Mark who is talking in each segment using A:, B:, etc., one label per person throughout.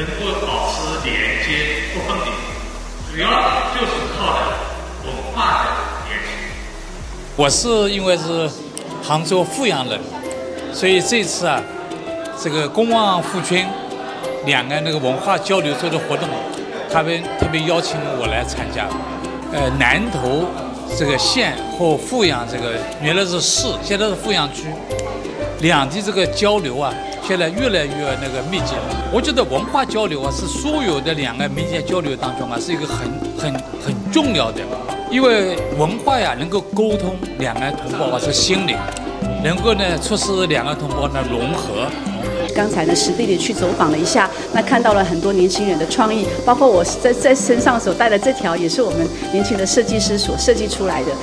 A: 够保持连接不分离，主要就是靠的文化的联系。
B: 我是因为是杭州富阳人，所以这次啊，这个公望富圈两岸那个文化交流做的活动，他们特别邀请我来参加。南投这个县和富阳这个原来是市，现在是富阳区，两地这个交流啊，现在越来越那个密集。我觉得文化交流啊，是所有的两岸民间交流当中啊，是一个很重要的，因为文化呀能够沟通两岸同胞啊这个心灵，能够呢促使两岸同胞呢融合。
C: 刚才呢，实地的去走访了一下，那看到了很多年轻人的创意，包括我在身上所带的这条，也是我们年轻的设计师所设计出来的。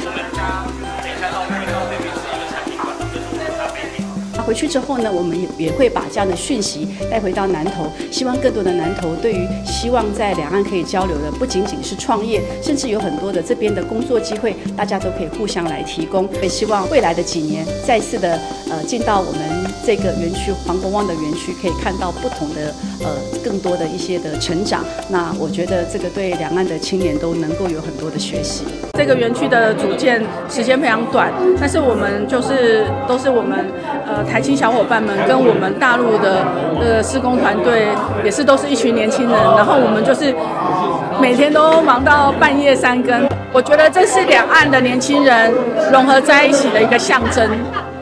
C: 回去之后呢，我们也会把这样的讯息带回到南投，希望更多的南投对于希望在两岸可以交流的，不仅仅是创业，甚至有很多的这边的工作机会，大家都可以互相来提供。也希望未来的几年再次的进到我们这个园区黄公望的园区，可以看到不同的更多的一些的成长。那我觉得这个对两岸的青年都能够有很多的学习。
D: 这个园区的组建时间非常短，但是我们都是我们台青小伙伴们跟我们大陆的施工团队都是一群年轻人，然后我们就是每天都忙到半夜3更。我觉得这是两岸的年轻人融合在一起的一个象征。